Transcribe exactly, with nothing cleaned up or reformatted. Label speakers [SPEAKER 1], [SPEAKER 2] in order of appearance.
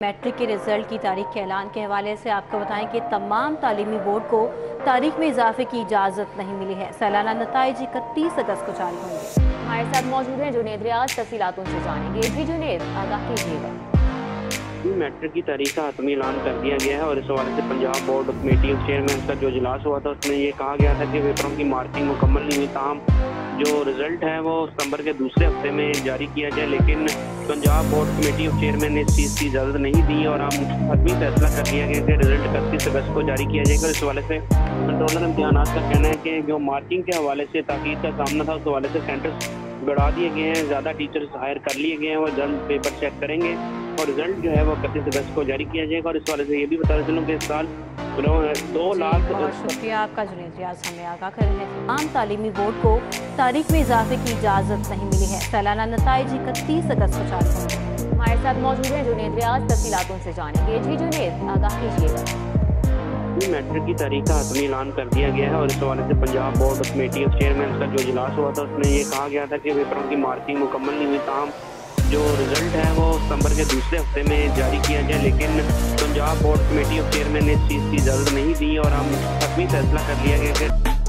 [SPEAKER 1] Matric के result की तारीख के ऐलान के हवाले से आपको बताएं कि तमाम तालीमी बोर्ड को तारीख में इजाफे की इजाज़त नहीं मिली है। सालाना नताइज इकतीस अगस्त को जारी होंगे।
[SPEAKER 2] हमारे साथ मौजूद हैं जुनेद रियाज, तफसीलात उनसे जानेंगे। जी जुनेद, आगाह कीजिएगा।
[SPEAKER 3] मैट्रिक की तारीख का हतमी ऐलान कर दिया गया है और इस हवाले से Punjab board committee of chairman का जो इजलास हुआ था उसमें ये कहा गया था कि पेपरों की मार्किंग मुकम्मल नहीं हुई, ताहम जो रिजल्ट है वो सितंबर के दूसरे हफ्ते में जारी किया जाए, लेकिन Punjab board committee of chairman ने इस चीज़ की इजाज़त नहीं दी और हम हतमी फैसला कर दिया गया कि रिजल्ट इकतीस अगस्त को जारी किया जाएगा। इस हवाले से कंट्रोलर इम्तिहानात का कहना है कि जो मार्किंग के हवाले से ताकीद का सामना था उस हवाले से सेंटर्स बढ़ा दिए गए हैं, ज़्यादा टीचर्स हायर कर लिए गए हैं, वो जल्द पेपर चेक करेंगे और रिजल्ट जो है वो इकतीस अगस्त को जारी किया जाएगा। और इस वाले से ये भी बता चलूँ कि इस साल दो लाख
[SPEAKER 1] बहुत शुक्रिया आपका जुनेद रियाज, हमें आगाह कर रहे हैं। आम तालीमी बोर्ड को तारीख में इजाफे की इजाज़त नहीं मिली है। सालाना नताइज इकतीस अगस्त को जारी होंगे।
[SPEAKER 2] हमारे साथ मौजूद हैं जुनेद रियाज, तफसीलात उनसे जानेंगे। जी जुनेद, आगाह कीजिएगा।
[SPEAKER 3] मैट्रिक की तारीख का हतमी ऐलान कर दिया गया है और इस हवाले से Punjab board committee of chairman का जो इजलास हुआ था उसमें ये कहा गया था कि पेपरों की मार्किंग मुकम्मल नहीं हुई, ताहम जो रिजल्ट है वो सितंबर के दूसरे हफ्ते में जारी किया जाए, लेकिन Punjab board committee of chairman ने इस चीज़ की इजाज़त नहीं दी और हम हतमी फैसला कर लिया गया कि